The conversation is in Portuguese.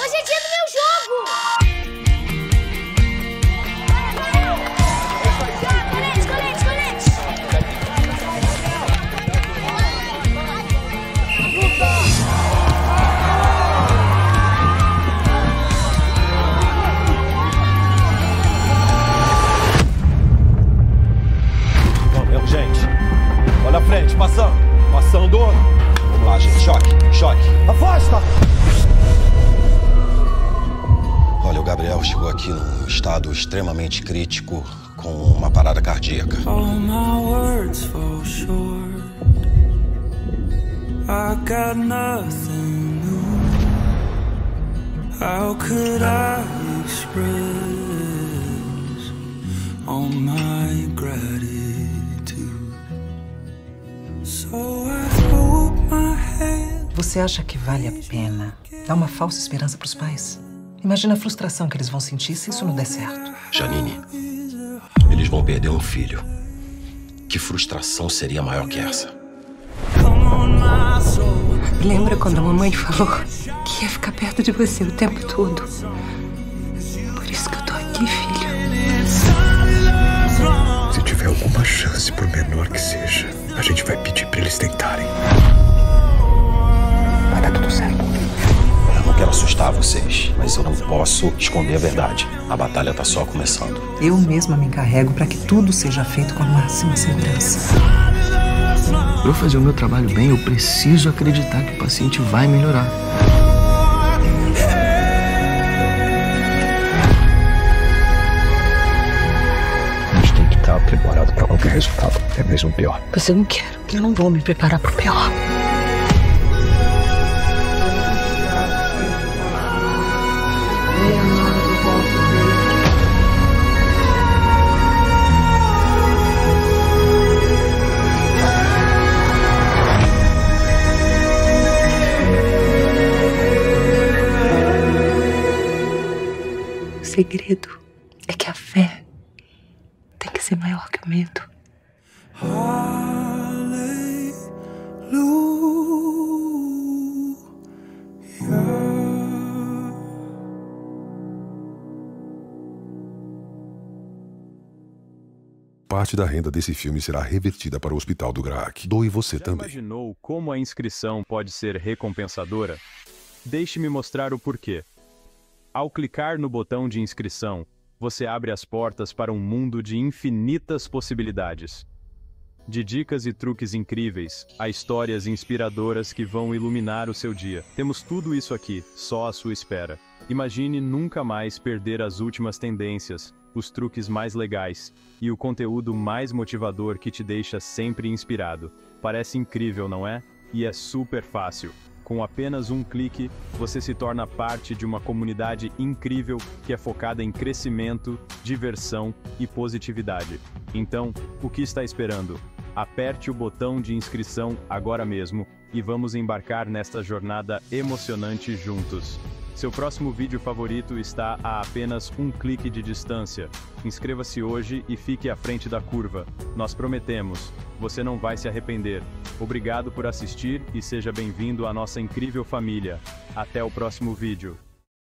nojentinha do meu jogo! Colete! Vamos, gente. Olha a frente, passando. Vamos lá, gente. Choque. Afasta! Olha, o Gabriel chegou aqui num estado extremamente crítico, com uma parada cardíaca. All my words fall short. I got nothing new. How could I express all my gratitude? So I hold my hand. Você acha que vale a pena dar uma falsa esperança pros pais? Imagina a frustração que eles vão sentir se isso não der certo. Janine, eles vão perder um filho. Que frustração seria maior que essa? Lembra quando a mamãe falou que ia ficar perto de você o tempo todo? Por isso que eu tô aqui, filho. Se tiver alguma chance, por menor que seja, a gente vai pedir pra eles tentarem. Vai dar tudo certo. Eu não quero assustar vocês, mas eu não posso esconder a verdade. A batalha tá só começando. Eu mesma me encarrego para que tudo seja feito com a máxima segurança. Para eu fazer o meu trabalho bem, eu preciso acreditar que o paciente vai melhorar. A gente tem que estar preparado para qualquer resultado, até mesmo pior. Você não quer. Eu não vou me preparar pro pior. O segredo é que a fé tem que ser maior que o medo. Parte da renda desse filme será revertida para o Hospital do Graak. Doe você também. Imaginou como a inscrição pode ser recompensadora? Deixe-me mostrar o porquê. Ao clicar no botão de inscrição, você abre as portas para um mundo de infinitas possibilidades. De dicas e truques incríveis, a histórias inspiradoras que vão iluminar o seu dia. Temos tudo isso aqui, só à sua espera. Imagine nunca mais perder as últimas tendências, os truques mais legais e o conteúdo mais motivador que te deixa sempre inspirado. Parece incrível, não é? E é super fácil. Com apenas um clique, você se torna parte de uma comunidade incrível que é focada em crescimento, diversão e positividade. Então, o que está esperando? Aperte o botão de inscrição agora mesmo e vamos embarcar nesta jornada emocionante juntos. Seu próximo vídeo favorito está a apenas um clique de distância. Inscreva-se hoje e fique à frente da curva. Nós prometemos, você não vai se arrepender. Obrigado por assistir e seja bem-vindo à nossa incrível família. Até o próximo vídeo.